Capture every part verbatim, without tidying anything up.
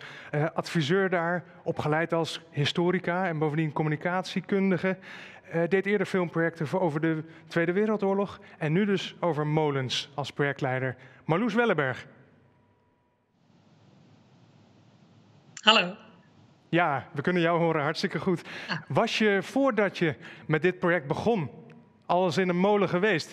uh, adviseur daar, opgeleid als historica en bovendien communicatiekundige. Uh, deed eerder filmprojecten voor over de Tweede Wereldoorlog en nu dus over molens als projectleider. Marloes Welleberg. Hallo. Ja, we kunnen jou horen, hartstikke goed. Ah. Was je voordat je met dit project begon al eens in een molen geweest?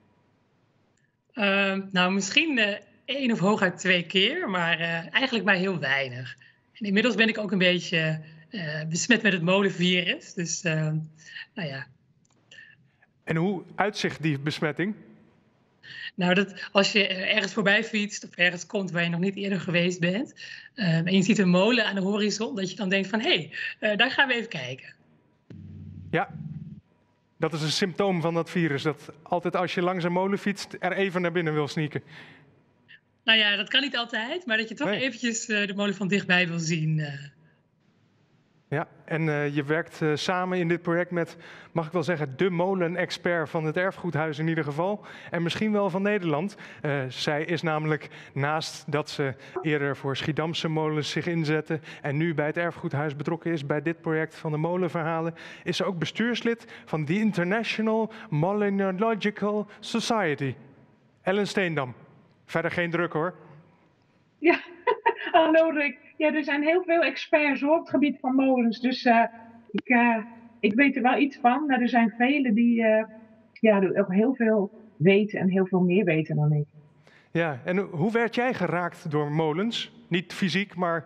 Uh, nou, misschien uh, één of hooguit twee keer, maar uh, eigenlijk maar heel weinig. En inmiddels ben ik ook een beetje uh, besmet met het molenvirus, dus uh, nou ja. En hoe uitzicht die besmetting? Nou, dat als je ergens voorbij fietst of ergens komt waar je nog niet eerder geweest bent, uh, en je ziet een molen aan de horizon, dat je dan denkt van, hé, hey, uh, daar gaan we even kijken. Ja, dat is een symptoom van dat virus, dat altijd als je langs een molen fietst er even naar binnen wil sneaken. Nou ja, dat kan niet altijd, maar dat je toch nee. eventjes uh, de molen van dichtbij wil zien. Uh. Ja, en uh, je werkt uh, samen in dit project met, mag ik wel zeggen, de molenexpert van het Erfgoedhuis in ieder geval. En misschien wel van Nederland. Uh, zij is namelijk, naast dat ze eerder voor Schiedamse molens zich inzette en nu bij het Erfgoedhuis betrokken is bij dit project van de molenverhalen, is ze ook bestuurslid van de International Molenological Society. Ellen Steendam. Verder geen druk hoor. Ja, hallo Rick. Ja, er zijn heel veel experts hoor, op het gebied van molens. Dus uh, ik, uh, ik weet er wel iets van. Maar er zijn velen die uh, ja, ook heel veel weten en heel veel meer weten dan ik. Ja, en hoe werd jij geraakt door molens? Niet fysiek, maar...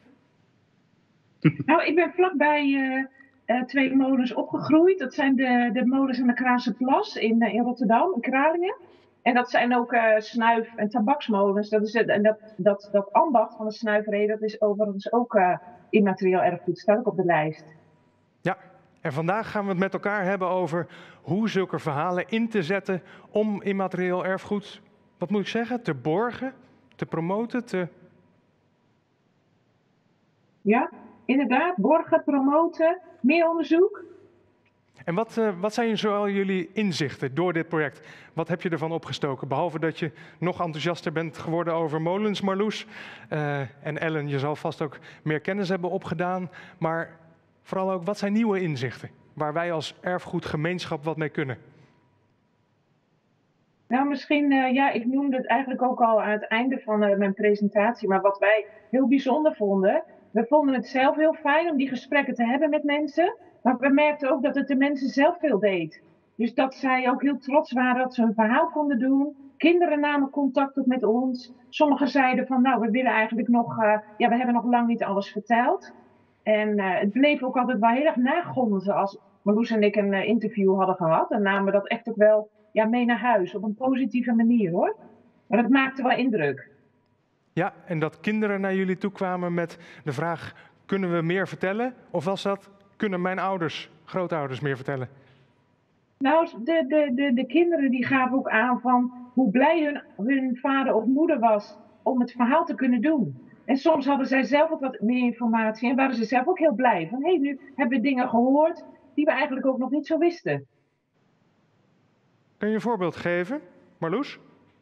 Nou, ik ben vlakbij uh, uh, twee molens opgegroeid. Dat zijn de, de molens aan de Kraanse Plas in, uh, in Rotterdam, in Kralingen. En dat zijn ook uh, snuif- en tabaksmolens. Dat, is, en dat, dat, dat ambacht van de snuiverij, dat is overigens ook uh, immaterieel erfgoed. Staat ook op de lijst. Ja, en vandaag gaan we het met elkaar hebben over hoe zulke verhalen in te zetten om immaterieel erfgoed, wat moet ik zeggen, te borgen, te promoten, te... Ja, inderdaad. Borgen, promoten, meer onderzoek. En wat, uh, wat zijn zoal jullie inzichten door dit project? Wat heb je ervan opgestoken? Behalve dat je nog enthousiaster bent geworden over molens, Marloes. Uh, en Ellen, je zal vast ook meer kennis hebben opgedaan. Maar vooral ook, wat zijn nieuwe inzichten? Waar wij als erfgoedgemeenschap wat mee kunnen? Nou, misschien, uh, ja, ik noemde het eigenlijk ook al aan het einde van uh, mijn presentatie. Maar wat wij heel bijzonder vonden. We vonden het zelf heel fijn om die gesprekken te hebben met mensen. Maar we merkten ook dat het de mensen zelf veel deed. Dus dat zij ook heel trots waren dat ze hun verhaal konden doen. Kinderen namen contact op met ons. Sommigen zeiden van, nou, we willen eigenlijk nog... Uh, ja, we hebben nog lang niet alles verteld. En uh, het bleef ook altijd wel heel erg nagonzen als Marloes en ik een uh, interview hadden gehad. En namen we dat echt ook wel ja, mee naar huis. Op een positieve manier, hoor. Maar dat maakte wel indruk. Ja, en dat kinderen naar jullie toe kwamen met de vraag, kunnen we meer vertellen? Of was dat, kunnen mijn ouders, grootouders meer vertellen? Nou, de, de, de, de kinderen die gaven ook aan van hoe blij hun, hun vader of moeder was om het verhaal te kunnen doen. En soms hadden zij zelf ook wat meer informatie en waren ze zelf ook heel blij. Van hé, hey, nu hebben we dingen gehoord die we eigenlijk ook nog niet zo wisten. Kun je een voorbeeld geven, Marloes?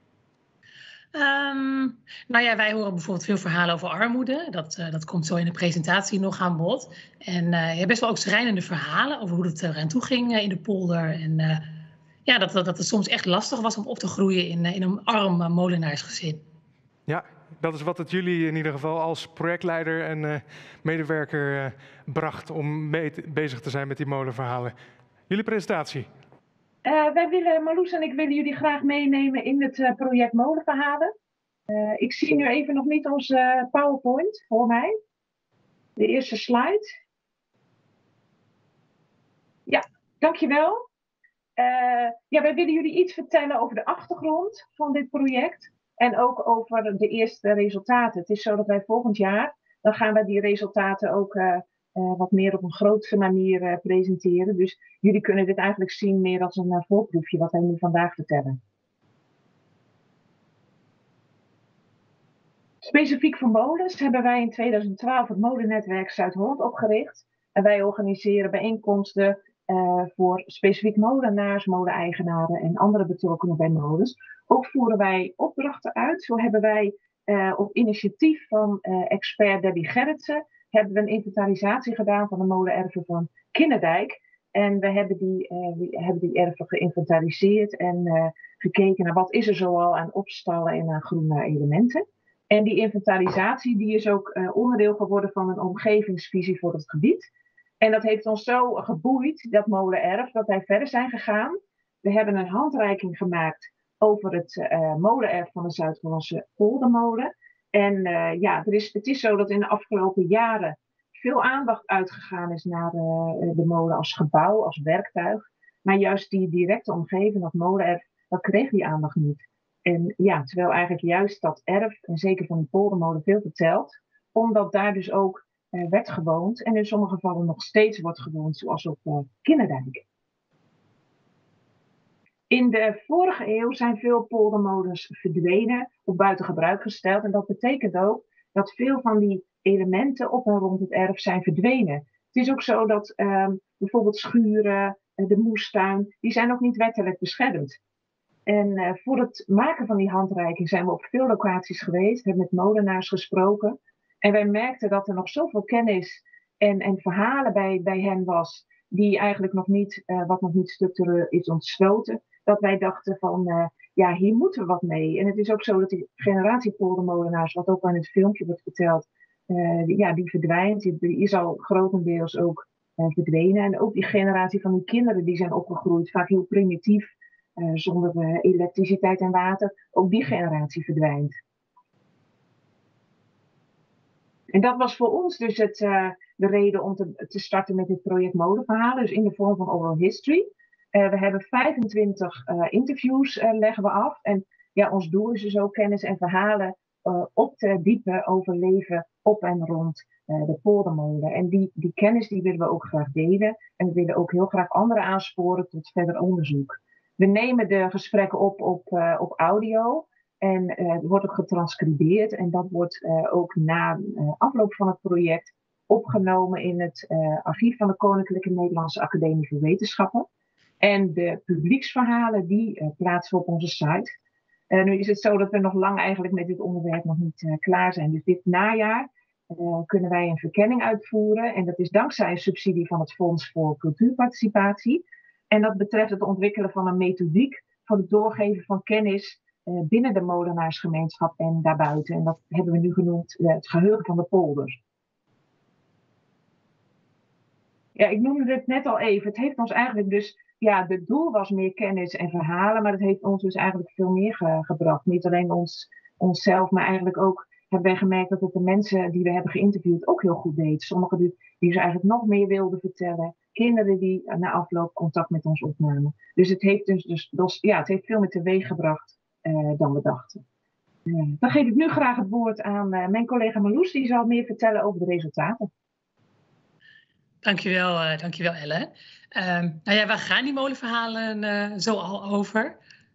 Um, nou ja, wij horen bijvoorbeeld veel verhalen over armoede. Dat, uh, dat komt zo in de presentatie nog aan bod. En uh, je hebt best wel ook schrijnende verhalen over hoe het eraan toe ging uh, in de polder. En uh, ja, dat, dat, dat het soms echt lastig was om op te groeien in, uh, in een arm uh, molenaarsgezin. Ja, dat is wat het jullie in ieder geval als projectleider en uh, medewerker uh, bracht om mee te, bezig te zijn met die molenverhalen. Jullie presentatie. Uh, wij willen, Marloes en ik willen jullie graag meenemen in het uh, project Molenverhalen. Uh, ik zie nu even nog niet onze uh, PowerPoint voor mij. De eerste slide. Ja, dankjewel. Uh, ja, wij willen jullie iets vertellen over de achtergrond van dit project. En ook over de eerste resultaten. Het is zo dat wij volgend jaar, dan gaan wij die resultaten ook... Uh, Uh, wat meer op een grotere manier uh, presenteren. Dus jullie kunnen dit eigenlijk zien meer als een uh, voorproefje wat wij nu vandaag vertellen. Specifiek voor molens hebben wij in tweeduizend twaalf het Molennetwerk Zuid-Holland opgericht. En wij organiseren bijeenkomsten uh, voor specifiek molenaars, moleneigenaren en andere betrokkenen bij molens. Ook voeren wij opdrachten uit. Zo hebben wij uh, op initiatief van uh, expert Debbie Gerritsen hebben we een inventarisatie gedaan van de molenerven van Kinderdijk. En we hebben die, uh, we hebben die erven geïnventariseerd en uh, gekeken naar wat is er zoal aan opstallen en aan groene elementen. En die inventarisatie die is ook uh, onderdeel geworden van een omgevingsvisie voor het gebied. En dat heeft ons zo geboeid, dat molenerf, dat wij verder zijn gegaan. We hebben een handreiking gemaakt over het uh, molenerf van de Zuid-Hollandse poldermolen. En uh, ja, er is, het is zo dat in de afgelopen jaren veel aandacht uitgegaan is naar uh, de molen als gebouw, als werktuig. Maar juist die directe omgeving, dat molenerf, dat kreeg die aandacht niet. En ja, terwijl eigenlijk juist dat erf, en zeker van de poldermolen, veel vertelt. Omdat daar dus ook uh, werd gewoond en in sommige gevallen nog steeds wordt gewoond, zoals op uh, Kinderdijk. In de vorige eeuw zijn veel poldermolens verdwenen of buiten gebruik gesteld. En dat betekent ook dat veel van die elementen op en rond het erf zijn verdwenen. Het is ook zo dat um, bijvoorbeeld schuren, de moestuin, die zijn ook niet wettelijk beschermd. En uh, voor het maken van die handreiking zijn we op veel locaties geweest, hebben met molenaars gesproken. En wij merkten dat er nog zoveel kennis en, en verhalen bij, bij hen was, die eigenlijk nog niet, uh, wat nog niet structureel is ontsloten. Dat wij dachten van, uh, ja, hier moeten we wat mee. En het is ook zo dat die generatie poldermolenaars, wat ook al in het filmpje wordt verteld, uh, die, ja, die verdwijnt. Die, die is al grotendeels ook uh, verdwenen. En ook die generatie van die kinderen die zijn opgegroeid, vaak heel primitief, uh, zonder uh, elektriciteit en water. Ook die generatie verdwijnt. En dat was voor ons dus het, uh, de reden om te, te starten met dit project Molenverhalen, dus in de vorm van oral history. Uh, we hebben vijfentwintig uh, interviews uh, leggen we af. En ja, ons doel is dus ook kennis en verhalen uh, op te diepen over leven op en rond uh, de poldermolen. En die, die kennis die willen we ook graag delen. En we willen ook heel graag anderen aansporen tot verder onderzoek. We nemen de gesprekken op op, uh, op audio. En uh, het wordt ook getranscribeerd. En dat wordt uh, ook na uh, afloop van het project opgenomen in het uh, archief van de Koninklijke Nederlandse Academie voor Wetenschappen. En de publieksverhalen die uh, plaatsen we op onze site. Uh, nu is het zo dat we nog lang eigenlijk met dit onderwerp nog niet uh, klaar zijn. Dus dit najaar uh, kunnen wij een verkenning uitvoeren. En dat is dankzij een subsidie van het Fonds voor Cultuurparticipatie. En dat betreft het ontwikkelen van een methodiek voor het doorgeven van kennis uh, binnen de molenaarsgemeenschap en daarbuiten. En dat hebben we nu genoemd uh, het geheugen van de polder. Ja, ik noemde het net al even. Het heeft ons eigenlijk dus... Ja, het doel was meer kennis en verhalen, maar het heeft ons dus eigenlijk veel meer ge- gebracht. Niet alleen ons, onszelf, maar eigenlijk ook hebben wij gemerkt dat het de mensen die we hebben geïnterviewd ook heel goed deed. Sommigen die, die ze eigenlijk nog meer wilden vertellen. Kinderen die na afloop contact met ons opnamen. Dus het heeft, dus, dus, dus, ja, het heeft veel meer teweeg gebracht uh, dan we dachten. Uh, dan geef ik nu graag het woord aan uh, mijn collega Marloes. Die zal meer vertellen over de resultaten. Dankjewel, uh, dankjewel Elle. Um, nou ja, waar gaan die molenverhalen uh, zo al over?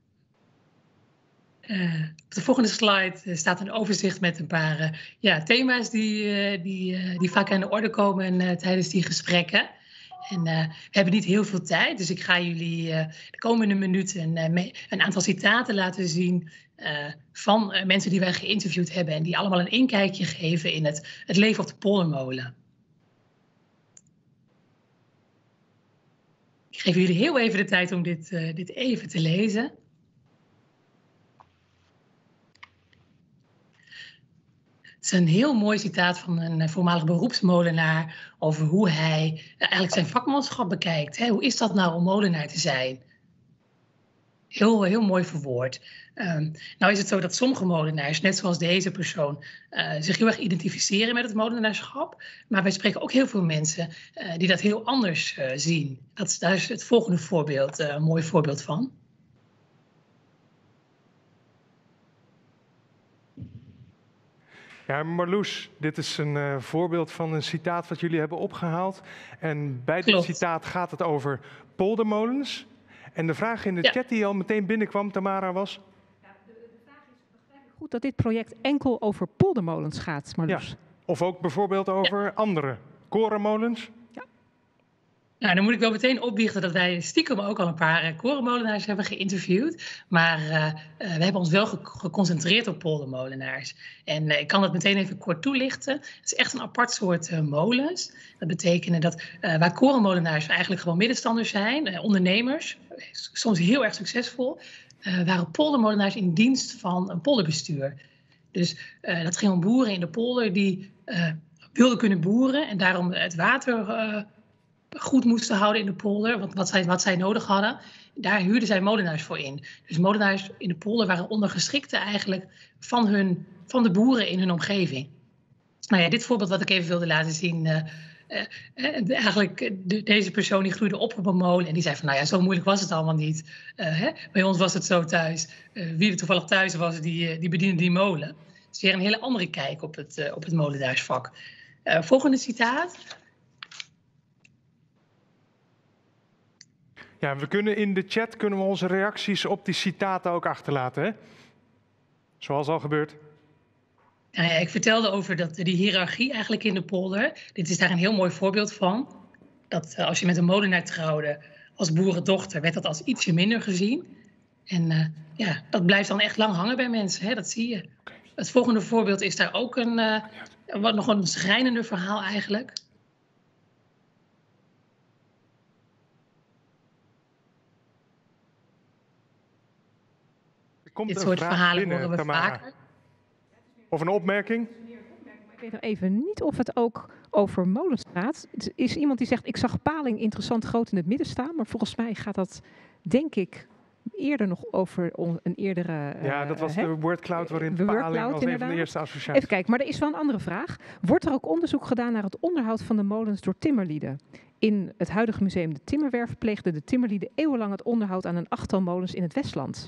Uh, op de volgende slide staat een overzicht met een paar uh, ja, thema's die, uh, die, uh, die vaak aan de orde komen uh, tijdens die gesprekken. En uh, we hebben niet heel veel tijd, dus ik ga jullie uh, de komende minuten uh, mee, een aantal citaten laten zien uh, van uh, mensen die wij geïnterviewd hebben en die allemaal een inkijkje geven in het, het leven op de poldermolen. Ik geef jullie heel even de tijd om dit, uh, dit even te lezen. Het is een heel mooi citaat van een voormalig beroepsmolenaar over hoe hij uh, eigenlijk zijn vakmanschap bekijkt. Hè? Hoe is dat nou om molenaar te zijn? Heel, heel mooi verwoord. Um, nou is het zo dat sommige molenaars, net zoals deze persoon, uh, zich heel erg identificeren met het molenaarschap. Maar wij spreken ook heel veel mensen uh, die dat heel anders uh, zien. Dat is, daar is het volgende voorbeeld uh, een mooi voorbeeld van. Ja, Marloes, dit is een uh, voorbeeld van een citaat wat jullie hebben opgehaald. En bij dit Klopt. citaat gaat het over poldermolens. En de vraag in de ja. chat die al meteen binnenkwam, Tamara, was... Ja, de, de vraag is, begrijp ik goed dat dit project enkel over poldermolens gaat, Marloes? Ja. Of ook bijvoorbeeld over ja. andere korenmolens? Ja. Nou, dan moet ik wel meteen opbiechten dat wij stiekem ook al een paar uh, korenmolenaars hebben geïnterviewd. Maar uh, uh, we hebben ons wel ge geconcentreerd op poldermolenaars. En uh, ik kan dat meteen even kort toelichten. Het is echt een apart soort uh, molens. Dat betekent dat uh, waar korenmolenaars eigenlijk gewoon middenstanders zijn, uh, ondernemers, soms heel erg succesvol, uh, waren poldermolenaars in dienst van een polderbestuur. Dus uh, dat ging om boeren in de polder die uh, wilden kunnen boeren en daarom het water uh, goed moesten houden in de polder, wat, wat, zij, wat zij nodig hadden. Daar huurden zij molenaars voor in. Dus molenaars in de polder waren ondergeschikte eigenlijk van, hun, van de boeren in hun omgeving. Nou ja, dit voorbeeld wat ik even wilde laten zien. Uh, uh, uh, eigenlijk de, deze persoon die groeide op op een molen en die zei van nou ja, zo moeilijk was het allemaal niet. Uh, hè? Bij ons was het zo thuis. Uh, wie er toevallig thuis was, die, die bediende die molen. Dus weer een hele andere kijk op het, uh, op het molenaarsvak. Uh, volgende citaat. Ja, we kunnen in de chat kunnen we onze reacties op die citaten ook achterlaten, hè? Zoals al gebeurd. Nou ja, ik vertelde over dat, die hiërarchie eigenlijk in de polder. Dit is daar een heel mooi voorbeeld van. Dat uh, als je met een molenaar trouwde als boerendochter, werd dat als ietsje minder gezien. En uh, ja, dat blijft dan echt lang hangen bij mensen, hè? Dat zie je. Het volgende voorbeeld is daar ook een, uh, wat nog een schrijnender verhaal eigenlijk. Komt Dit een soort vraag verhalen binnen, horen we Tamara. vaker. Of een opmerking? Ik weet nog even niet of het ook over molens gaat. Het is iemand die zegt, ik zag paling interessant groot in het midden staan. Maar volgens mij gaat dat, denk ik, eerder nog over een eerdere... Ja, uh, dat was hè? de wordcloud waarin De paling wordcloud, als een van de inderdaad. eerste associaties. Even kijken, maar er is wel een andere vraag. Wordt er ook onderzoek gedaan naar het onderhoud van de molens door timmerlieden? In het huidige museum De Timmerwerf pleegden de timmerlieden eeuwenlang het onderhoud aan een achttal molens in het Westland.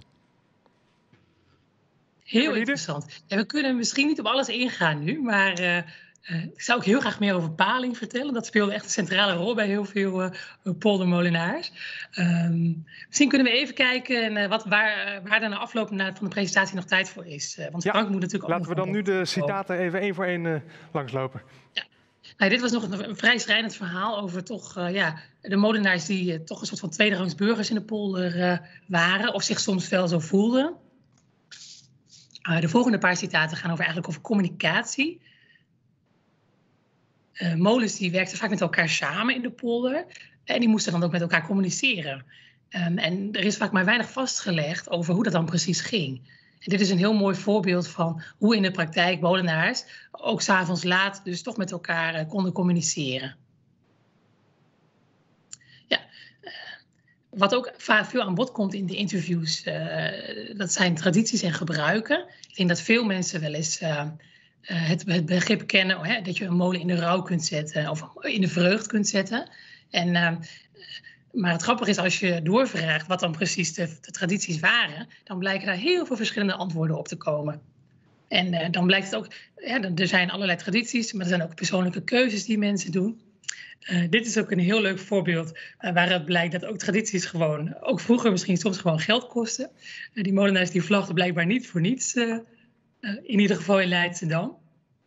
Heel interessant. En we kunnen misschien niet op alles ingaan nu, maar uh, uh, ik zou ook heel graag meer over paling vertellen. Dat speelde echt een centrale rol bij heel veel uh, poldermolenaars. Um, misschien kunnen we even kijken uh, wat, waar, uh, waar er na afloop van de presentatie nog tijd voor is. Uh, want Ja, Frank moet natuurlijk ook laten we dan nu de citaten even één voor één uh, langslopen. Ja. Nou, dit was nog een, een vrij schrijnend verhaal over toch, uh, ja, de molenaars die uh, toch een soort van tweederangs burgers in de polder uh, waren. Of zich soms wel zo voelden. Uh, de volgende paar citaten gaan over, eigenlijk over communicatie. Uh, molens die werkten vaak met elkaar samen in de polder. En die moesten dan ook met elkaar communiceren. Um, en er is vaak maar weinig vastgelegd over hoe dat dan precies ging. En dit is een heel mooi voorbeeld van hoe in de praktijk molenaars ook 's avonds laat dus toch met elkaar uh, konden communiceren. Ja, uh, wat ook vaak veel aan bod komt in de interviews, uh, dat zijn tradities en gebruiken. Ik denk dat veel mensen wel eens uh, uh, het, het begrip kennen, hè, dat je een molen in de rouw kunt zetten of in de vreugd kunt zetten. En, uh, maar het grappige is, als je doorvraagt wat dan precies de, de tradities waren, dan blijken daar heel veel verschillende antwoorden op te komen. En uh, dan blijkt het ook, ja, er zijn allerlei tradities, maar er zijn ook persoonlijke keuzes die mensen doen. Uh, dit is ook een heel leuk voorbeeld uh, waaruit blijkt dat ook tradities gewoon, ook vroeger misschien soms gewoon geld kosten. Uh, die molenaars die vlagden blijkbaar niet voor niets, uh, uh, in ieder geval in Leidschendam.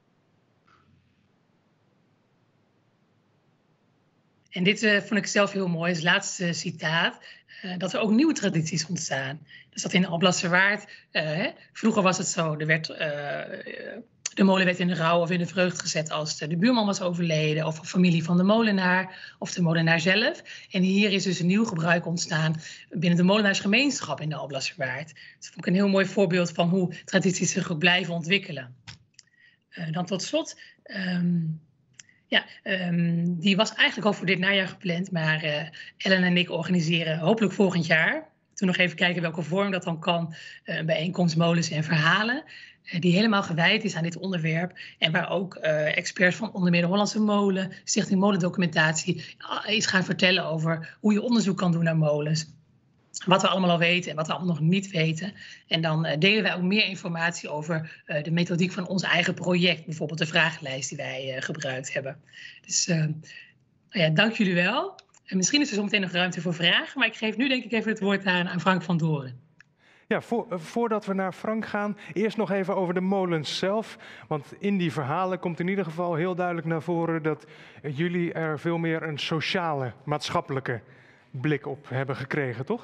En dit uh, vond ik zelf heel mooi, het laatste citaat, uh, dat er ook nieuwe tradities ontstaan. Dus dat in Alblasserwaard, uh, hè, vroeger was het zo, er werd, uh, de molen werd in de rouw of in de vreugd gezet als de, de buurman was overleden, of een familie van de molenaar, of de molenaar zelf. En hier is dus een nieuw gebruik ontstaan binnen de molenaarsgemeenschap in de Alblasserwaard. Dus dat vond ik een heel mooi voorbeeld van hoe tradities zich ook blijven ontwikkelen. Uh, dan tot slot... Um, Ja, um, die was eigenlijk al voor dit najaar gepland, maar uh, Ellen en ik organiseren hopelijk volgend jaar. Toen nog even kijken welke vorm dat dan kan, uh, een bijeenkomst Molens en Verhalen, uh, die helemaal gewijd is aan dit onderwerp. En waar ook uh, experts van onder meer de Hollandse Molen, Stichting Molendocumentatie, uh, iets gaan vertellen over hoe je onderzoek kan doen naar molens. Wat we allemaal al weten en wat we allemaal nog niet weten. En dan uh, delen wij ook meer informatie over uh, de methodiek van ons eigen project. Bijvoorbeeld de vragenlijst die wij uh, gebruikt hebben. Dus uh, nou ja, dank jullie wel. En misschien is er zo meteen nog ruimte voor vragen. Maar ik geef nu denk ik even het woord aan, aan Frank van Doren. Ja, voor, voordat we naar Frank gaan, eerst nog even over de molens zelf. Want in die verhalen komt in ieder geval heel duidelijk naar voren dat jullie er veel meer een sociale, maatschappelijke blik op hebben gekregen, toch?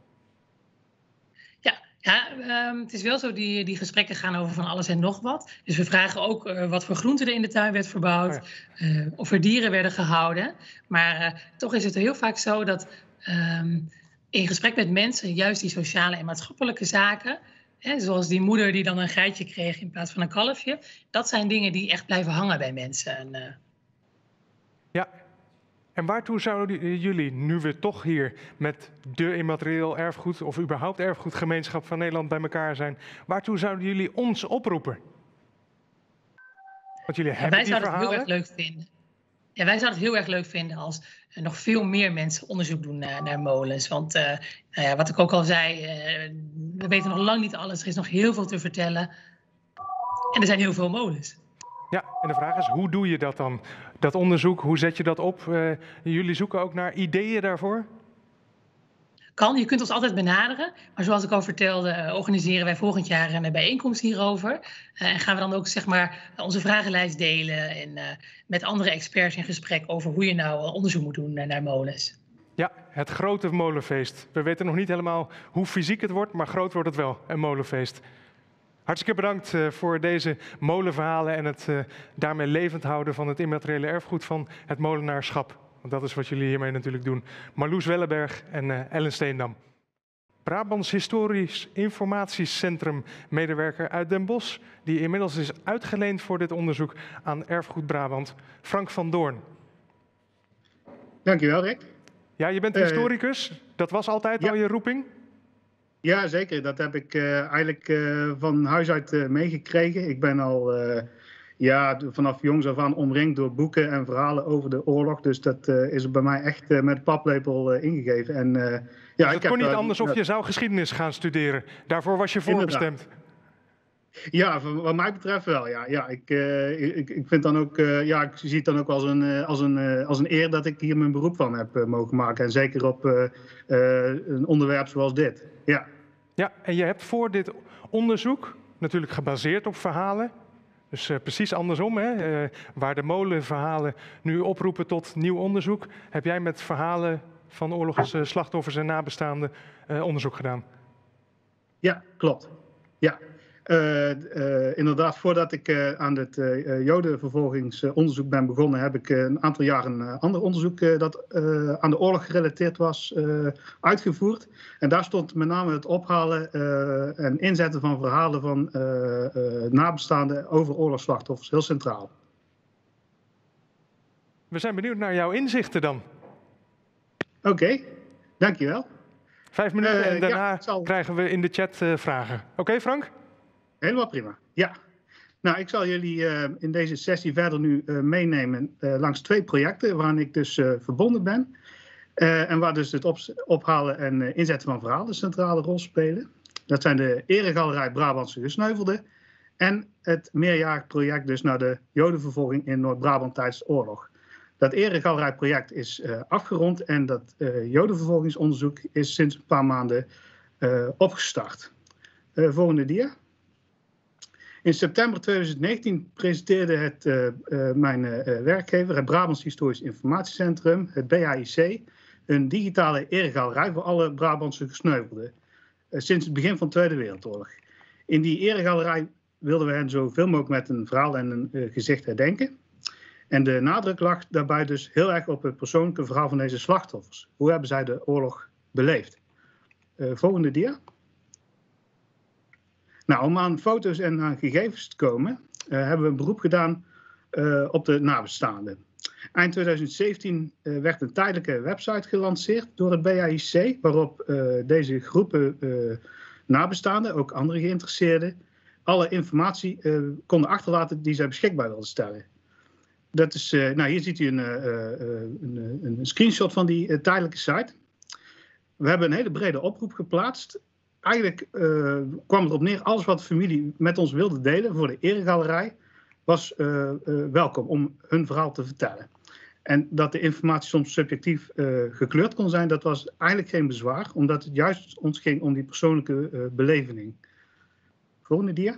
Ja, ja um, het is wel zo, die, die gesprekken gaan over van alles en nog wat. Dus we vragen ook uh, wat voor groenten er in de tuin werd verbouwd, oh ja. uh, of er dieren werden gehouden. Maar uh, toch is het heel vaak zo dat um, in gesprek met mensen juist die sociale en maatschappelijke zaken, hè, zoals die moeder die dan een geitje kreeg in plaats van een kalfje, dat zijn dingen die echt blijven hangen bij mensen. En, uh... Ja. En waartoe zouden jullie, nu we toch hier met de immaterieel erfgoed of überhaupt erfgoedgemeenschap van Nederland bij elkaar zijn, waartoe zouden jullie ons oproepen? Want jullie ja, hebben wij die zouden verhalen. het heel erg leuk vinden. Ja, wij zouden het heel erg leuk vinden als uh, nog veel meer mensen onderzoek doen naar, naar molens. Want uh, nou ja, wat ik ook al zei, uh, we weten nog lang niet alles. Er is nog heel veel te vertellen. En er zijn heel veel molens. Ja, en de vraag is, hoe doe je dat dan? Dat onderzoek, hoe zet je dat op? Uh, jullie zoeken ook naar ideeën daarvoor? Kan, je kunt ons altijd benaderen. Maar zoals ik al vertelde, uh, organiseren wij volgend jaar een bijeenkomst hierover. Uh, en gaan we dan ook zeg maar onze vragenlijst delen en uh, met andere experts in gesprek over hoe je nou uh, onderzoek moet doen uh, naar molens. Ja, het grote molenfeest. We weten nog niet helemaal hoe fysiek het wordt, maar groot wordt het wel, een molenfeest. Hartstikke bedankt uh, voor deze molenverhalen en het uh, daarmee levend houden van het immateriële erfgoed van het molenaarschap. Want dat is wat jullie hiermee natuurlijk doen. Marloes Welleberg en uh, Ellen Steendam. Brabants Historisch Informatiecentrum medewerker uit Den Bosch, die inmiddels is uitgeleend voor dit onderzoek aan Erfgoed Brabant, Frank van Doorn. Dankjewel, Rick. Ja, je bent historicus. Uh, dat was altijd ja. al je roeping? Ja, zeker. Dat heb ik uh, eigenlijk uh, van huis uit uh, meegekregen. Ik ben al uh, ja, vanaf jongs af aan omringd door boeken en verhalen over de oorlog. Dus dat uh, is bij mij echt uh, met paplepel uh, ingegeven. En, uh, ja, dus ik het kon heb, niet anders uh, of je zou geschiedenis gaan studeren. Daarvoor was je voorbestemd. Ja, wat mij betreft wel. Ja, ja ik, uh, ik, ik vind dan ook, uh, ja, ik zie het dan ook als een, uh, als, een, uh, als een eer dat ik hier mijn beroep van heb uh, mogen maken. En zeker op uh, uh, een onderwerp zoals dit. Ja. Ja, en je hebt voor dit onderzoek, natuurlijk gebaseerd op verhalen, dus uh, precies andersom, hè, uh, waar de molenverhalen nu oproepen tot nieuw onderzoek, heb jij met verhalen van oorlogsslachtoffers en nabestaanden uh, onderzoek gedaan. Ja, klopt. Ja. Uh, uh, inderdaad, voordat ik uh, aan het uh, jodenvervolgingsonderzoek ben begonnen, heb ik uh, een aantal jaren een uh, ander onderzoek uh, dat uh, aan de oorlog gerelateerd was uh, uitgevoerd. En daar stond met name het ophalen uh, en inzetten van verhalen van uh, uh, nabestaanden over oorlogsslachtoffers heel centraal. We zijn benieuwd naar jouw inzichten dan. Oké, okay, dankjewel. Vijf minuten uh, en daarna ja, zal... krijgen we in de chat uh, vragen. Oké, okay, Frank? Helemaal prima, ja. Nou, ik zal jullie uh, in deze sessie verder nu uh, meenemen uh, langs twee projecten waaraan ik dus uh, verbonden ben. Uh, en waar dus het op, ophalen en uh, inzetten van verhalen een centrale rol spelen. Dat zijn de Eregalerij Brabantse Gesneuvelden en het meerjarig project dus naar de jodenvervolging in Noord-Brabant tijdens de oorlog. Dat Eregalerijproject is uh, afgerond en dat uh, jodenvervolgingsonderzoek is sinds een paar maanden uh, opgestart. Uh, volgende dia. In september tweeduizend negentien presenteerde het, uh, uh, mijn uh, werkgever, het Brabants Historisch Informatiecentrum, het B H I C, een digitale eregalerij voor alle Brabantse gesneuvelden. Uh, sinds het begin van de Tweede Wereldoorlog. In die eregalerij wilden we hen zoveel mogelijk met een verhaal en een uh, gezicht herdenken. En de nadruk lag daarbij dus heel erg op het persoonlijke verhaal van deze slachtoffers. Hoe hebben zij de oorlog beleefd? Uh, volgende dia. Nou, om aan foto's en aan gegevens te komen, uh, hebben we een beroep gedaan uh, op de nabestaanden. Eind tweeduizend zeventien uh, werd een tijdelijke website gelanceerd door het B H I C, waarop uh, deze groepen uh, nabestaanden, ook andere geïnteresseerden, alle informatie uh, konden achterlaten die zij beschikbaar wilden stellen. Dat is, uh, nou, hier ziet u een, uh, uh, een, een screenshot van die uh, tijdelijke site. We hebben een hele brede oproep geplaatst. Eigenlijk uh, kwam het op neer, alles wat de familie met ons wilde delen voor de eregalerij was uh, uh, welkom om hun verhaal te vertellen. En dat de informatie soms subjectief uh, gekleurd kon zijn, dat was eigenlijk geen bezwaar, omdat het juist ons ging om die persoonlijke uh, beleving. Volgende dia.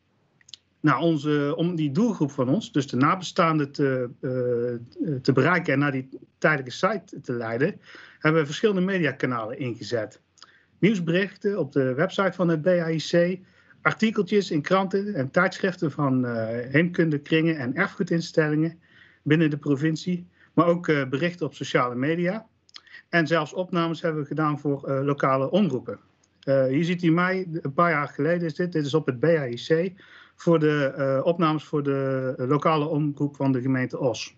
Nou, onze, om die doelgroep van ons, dus de nabestaanden, te, uh, te bereiken en naar die tijdelijke site te leiden, hebben we verschillende mediakanalen ingezet. Nieuwsberichten op de website van het B A I C, artikeltjes in kranten en tijdschriften van uh, heemkundekringen en erfgoedinstellingen binnen de provincie, maar ook uh, berichten op sociale media. En zelfs opnames hebben we gedaan voor uh, lokale omroepen. Uh, hier ziet u mij, een paar jaar geleden is dit, dit is op het B A I C, voor de uh, opnames voor de uh, lokale omroep van de gemeente Os.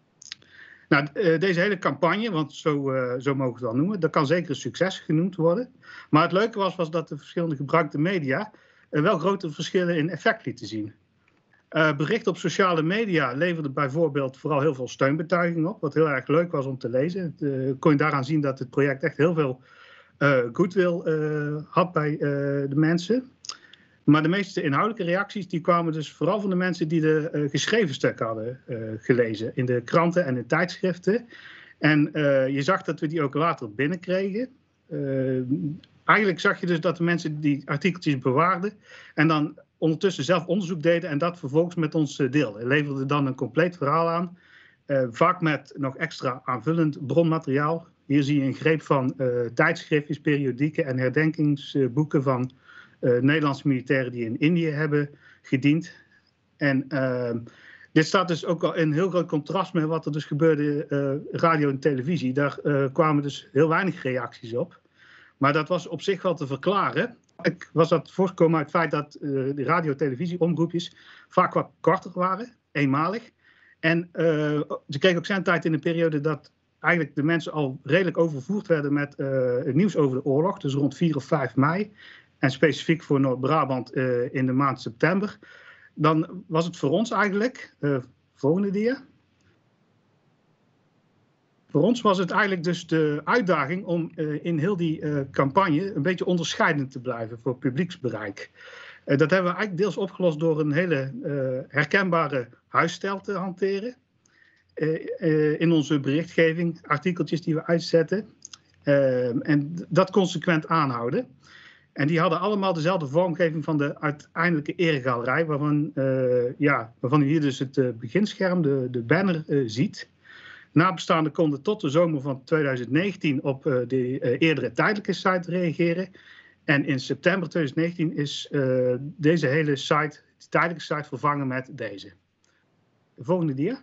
Nou, uh, deze hele campagne, want zo, uh, zo mogen we het wel noemen, dat kan zeker een succes genoemd worden. Maar het leuke was, was dat de verschillende gebruikte media uh, wel grote verschillen in effect lieten zien. Uh, bericht op sociale media leverde bijvoorbeeld vooral heel veel steunbetuiging op, wat heel erg leuk was om te lezen. Het, uh, kon je daaraan zien dat het project echt heel veel uh, goodwill uh, had bij uh, de mensen. Maar de meeste inhoudelijke reacties die kwamen dus vooral van de mensen die de uh, geschreven stukken hadden uh, gelezen in de kranten en in tijdschriften. En uh, je zag dat we die ook later binnenkregen. Uh, eigenlijk zag je dus dat de mensen die artikeltjes bewaarden en dan ondertussen zelf onderzoek deden en dat vervolgens met ons uh, deelden. Leverde dan een compleet verhaal aan, uh, vaak met nog extra aanvullend bronmateriaal. Hier zie je een greep van uh, tijdschriftjes, periodieken en herdenkingsboeken van Uh, Nederlandse militairen die in Indië hebben gediend. En uh, dit staat dus ook al in heel groot contrast met wat er dus gebeurde uh, radio en televisie. Daar uh, kwamen dus heel weinig reacties op. Maar dat was op zich wel te verklaren. Ik was dat voortgekomen uit het feit dat uh, de radio- en televisieomroepjes vaak wat korter waren, eenmalig. En uh, ze kregen ook zijn tijd in een periode dat eigenlijk de mensen al redelijk overvoerd werden met uh, het nieuws over de oorlog. Dus rond vier of vijf mei. En specifiek voor Noord-Brabant uh, in de maand september. Dan was het voor ons eigenlijk, uh, volgende dia. Voor ons was het eigenlijk dus de uitdaging om uh, in heel die uh, campagne een beetje onderscheidend te blijven voor publieksbereik. Uh, dat hebben we eigenlijk deels opgelost door een hele uh, herkenbare huisstijl te hanteren. Uh, uh, in onze berichtgeving, artikeltjes die we uitzetten. Uh, en dat consequent aanhouden. En die hadden allemaal dezelfde vormgeving van de uiteindelijke eregalerij, waarvan, uh, ja, waarvan u hier dus het uh, beginscherm, de, de banner, uh, ziet. Nabestaanden konden tot de zomer van tweeduizend negentien op uh, de uh, eerdere tijdelijke site reageren. En in september tweeduizend negentien is uh, deze hele site, de tijdelijke site, vervangen met deze. De volgende dia.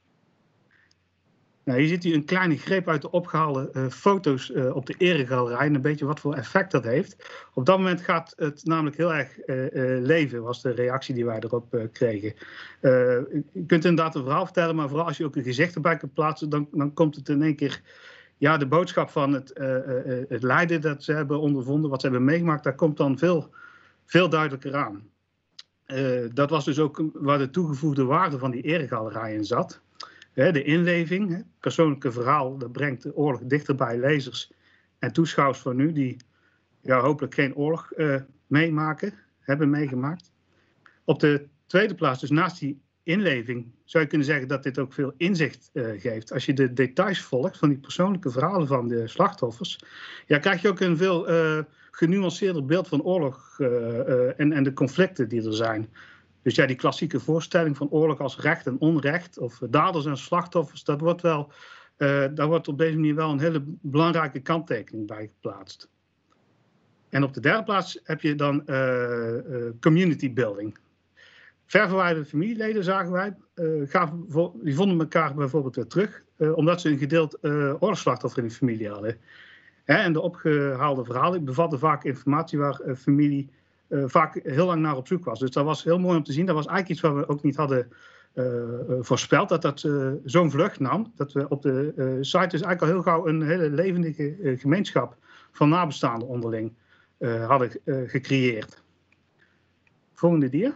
Nou, hier ziet u een kleine greep uit de opgehaalde uh, foto's uh, op de eregalerij en een beetje wat voor effect dat heeft. Op dat moment gaat het namelijk heel erg uh, uh, leven, was de reactie die wij erop uh, kregen. Uh, je kunt inderdaad een verhaal vertellen, maar vooral als je ook een gezicht erbij kunt plaatsen, dan, dan komt het in één keer, ja, de boodschap van het, uh, uh, het lijden dat ze hebben ondervonden, wat ze hebben meegemaakt, daar komt dan veel, veel duidelijker aan. Uh, dat was dus ook waar de toegevoegde waarde van die eregalerij in zat. De inleving, het persoonlijke verhaal, dat brengt de oorlog dichter bij lezers en toeschouwers van nu die ja, hopelijk geen oorlog uh, meemaken, hebben meegemaakt. Op de tweede plaats, dus naast die inleving, zou je kunnen zeggen dat dit ook veel inzicht uh, geeft. Als je de details volgt van die persoonlijke verhalen van de slachtoffers, ja, krijg je ook een veel uh, genuanceerder beeld van oorlog uh, uh, en, en de conflicten die er zijn. Dus ja, die klassieke voorstelling van oorlog als recht en onrecht, of daders en slachtoffers, dat wordt wel, uh, daar wordt op deze manier wel een hele belangrijke kanttekening bij geplaatst. En op de derde plaats heb je dan uh, uh, community building. Ververwijderde familieleden, zagen wij, uh, gaven, die vonden elkaar bijvoorbeeld weer terug, uh, omdat ze een gedeeld uh, oorlogsslachtoffer in de familie hadden. Hè, en de opgehaalde verhalen bevatten vaak informatie waar uh, familie Uh, vaak heel lang naar op zoek was. Dus dat was heel mooi om te zien. Dat was eigenlijk iets wat we ook niet hadden uh, uh, voorspeld, dat dat uh, zo'n vlucht nam. Dat we op de uh, site dus eigenlijk al heel gauw een hele levendige uh, gemeenschap van nabestaanden onderling uh, hadden uh, gecreëerd. Volgende dia.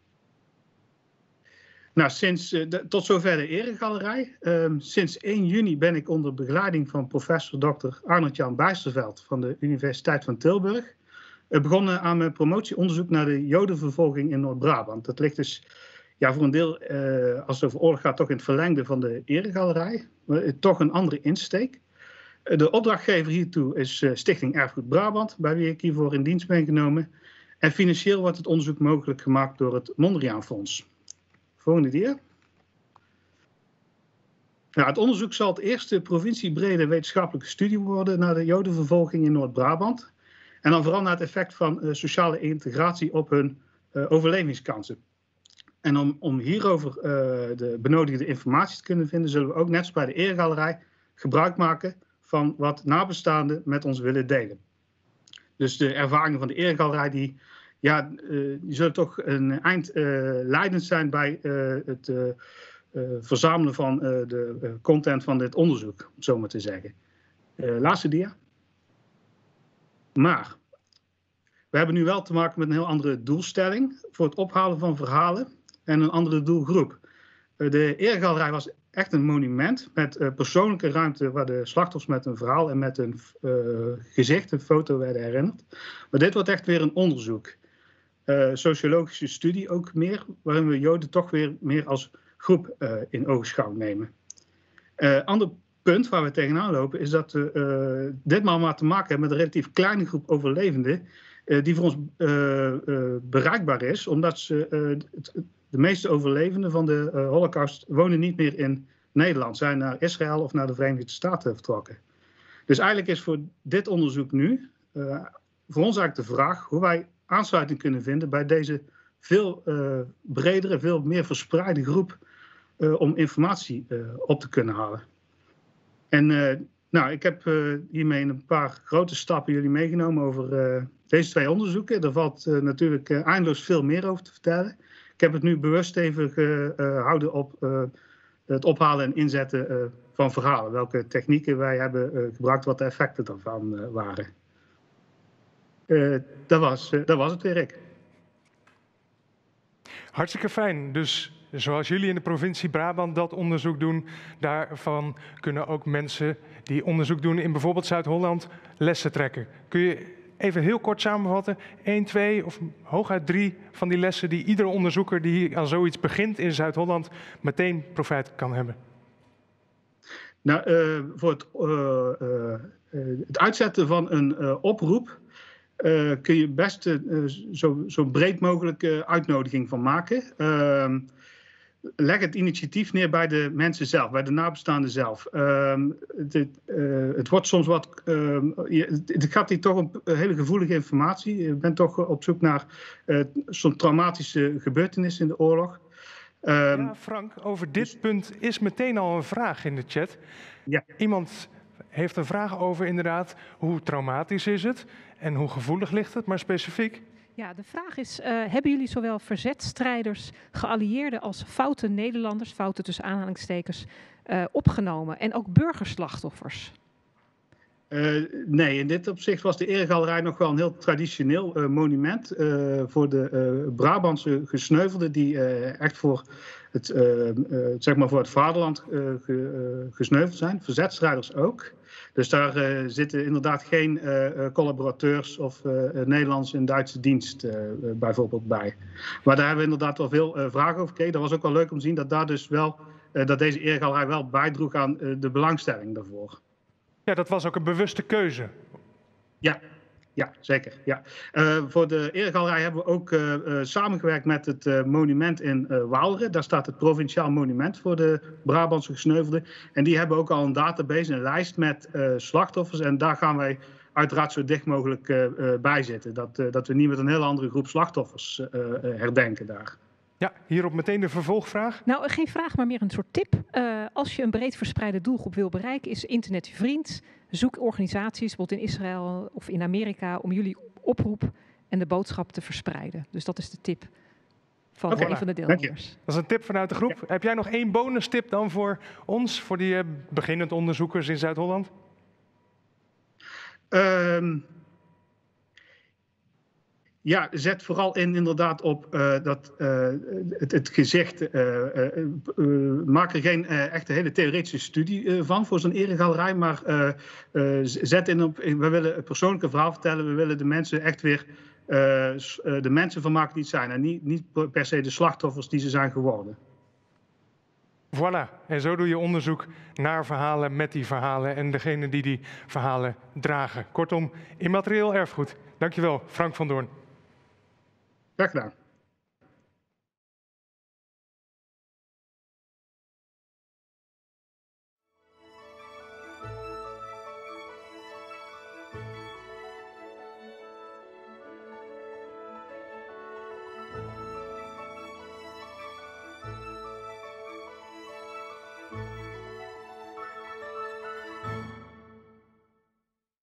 Nou, sinds, uh, de, tot zover de eregalerij. Uh, sinds één juni ben ik onder begeleiding van professor dokter Arnold-Jan Bijsterveld van de Universiteit van Tilburg begonnen aan mijn promotieonderzoek naar de Jodenvervolging in Noord-Brabant. Dat ligt dus ja, voor een deel, uh, als het over oorlog gaat, toch in het verlengde van de eregalerij. Uh, toch een andere insteek. Uh, de opdrachtgever hiertoe is uh, Stichting Erfgoed Brabant, bij wie ik hiervoor in dienst ben genomen. En financieel wordt het onderzoek mogelijk gemaakt door het Mondriaan Fonds. Volgende dia. Nou, het onderzoek zal het eerste provinciebrede wetenschappelijke studie worden naar de Jodenvervolging in Noord-Brabant. En dan vooral naar het effect van uh, sociale integratie op hun uh, overlevingskansen. En om, om hierover uh, de benodigde informatie te kunnen vinden, zullen we ook net als bij de eregalerij gebruik maken van wat nabestaanden met ons willen delen. Dus de ervaringen van de eregalerij, die, ja, uh, die zullen toch een eind uh, leidend zijn bij uh, het uh, uh, verzamelen van uh, de uh, content van dit onderzoek, om het zo maar te zeggen. Uh, laatste dia. Maar we hebben nu wel te maken met een heel andere doelstelling voor het ophalen van verhalen en een andere doelgroep. Uh, de eregalerij was echt een monument met uh, persoonlijke ruimte waar de slachtoffers met een verhaal en met een uh, gezicht, een foto werden herinnerd. Maar dit wordt echt weer een onderzoek. Uh, sociologische studie ook meer, waarin we Joden toch weer meer als groep uh, in oogschouw nemen. Uh, ander punt waar we tegenaan lopen is dat we uh, ditmaal maar te maken hebben met een relatief kleine groep overlevenden uh, die voor ons uh, uh, bereikbaar is, omdat ze, uh, het, de meeste overlevenden van de uh, Holocaust wonen niet meer in Nederland, zijn naar Israël of naar de Verenigde Staten vertrokken. Dus eigenlijk is voor dit onderzoek nu uh, voor ons eigenlijk de vraag hoe wij aansluiting kunnen vinden bij deze veel uh, bredere, veel meer verspreide groep uh, om informatie uh, op te kunnen halen. En uh, nou, ik heb uh, hiermee in een paar grote stappen jullie meegenomen over uh, deze twee onderzoeken. Er valt uh, natuurlijk uh, eindeloos veel meer over te vertellen. Ik heb het nu bewust even gehouden op uh, het ophalen en inzetten uh, van verhalen. Welke technieken wij hebben uh, gebruikt, wat de effecten daarvan uh, waren. Uh, dat, was, uh, dat was het weer, Rick. Hartstikke fijn. Dus zoals jullie in de provincie Brabant dat onderzoek doen, daarvan kunnen ook mensen die onderzoek doen in bijvoorbeeld Zuid-Holland lessen trekken. Kun je even heel kort samenvatten, één, twee of hooguit drie van die lessen die iedere onderzoeker die aan zoiets begint in Zuid-Holland meteen profijt kan hebben? Nou, uh, voor het, uh, uh, uh, het uitzetten van een uh, oproep uh, kun je best uh, zo, zo breed mogelijk uh, uitnodiging van maken. Uh, Leg het initiatief neer bij de mensen zelf, bij de nabestaanden zelf. Uh, dit, uh, het wordt soms wat. Uh, het gaat hier toch om hele gevoelige informatie. Je bent toch op zoek naar uh, zo'n traumatische gebeurtenis in de oorlog. Uh, ja, Frank, over dit dus, punt is meteen al een vraag in de chat. Ja. Iemand heeft een vraag over inderdaad hoe traumatisch is het en hoe gevoelig ligt het, maar specifiek. Ja, de vraag is, uh, hebben jullie zowel verzetstrijders, geallieerden als foute Nederlanders, fouten tussen aanhalingstekens, uh, opgenomen en ook burgerslachtoffers? Uh, nee, in dit opzicht was de eregalerij nog wel een heel traditioneel uh, monument uh, voor de uh, Brabantse gesneuvelden die uh, echt voor het, uh, uh, zeg maar voor het vaderland uh, ge, uh, gesneuveld zijn. Verzetstrijders ook. Dus daar uh, zitten inderdaad geen uh, collaborateurs of uh, Nederlands in Duitse dienst uh, uh, bijvoorbeeld bij. Maar daar hebben we inderdaad wel veel uh, vragen over gekregen. Dat was ook wel leuk om te zien dat, daar dus wel, uh, dat deze eregalerij wel bijdroeg aan uh, de belangstelling daarvoor. Ja, dat was ook een bewuste keuze. Ja, ja zeker. Ja. Uh, voor de eregalerij hebben we ook uh, uh, samengewerkt met het uh, monument in uh, Waalre. Daar staat het provinciaal monument voor de Brabantse gesneuvelden. En die hebben ook al een database, een lijst met uh, slachtoffers. En daar gaan wij uiteraard zo dicht mogelijk uh, uh, bij zitten. Dat, uh, dat we niet met een hele andere groep slachtoffers uh, uh, herdenken daar. Ja, hierop meteen de vervolgvraag. Nou, geen vraag, maar meer een soort tip. Uh, als je een breed verspreide doelgroep wil bereiken, is internet je vriend. Zoek organisaties, bijvoorbeeld in Israël of in Amerika, om jullie oproep en de boodschap te verspreiden. Dus dat is de tip van okay, een van de deelnemers. Dat is een tip vanuit de groep. Ja. Heb jij nog één bonus tip dan voor ons, voor die uh, beginnend onderzoekers in Zuid-Holland? Um... Ja, zet vooral in inderdaad op uh, dat, uh, het, het gezicht. Uh, uh, uh, maak er geen uh, echte hele theoretische studie uh, van voor zo'n eregalerij. Maar uh, uh, zet in op, we willen een persoonlijke verhaal vertellen. We willen de mensen echt weer de mensen van maken die het zijn en niet, niet per se de slachtoffers die ze zijn geworden. Voilà, en zo doe je onderzoek naar verhalen met die verhalen en degene die die verhalen dragen. Kortom, immaterieel erfgoed. Dankjewel, Frank van Doorn. Graag gedaan.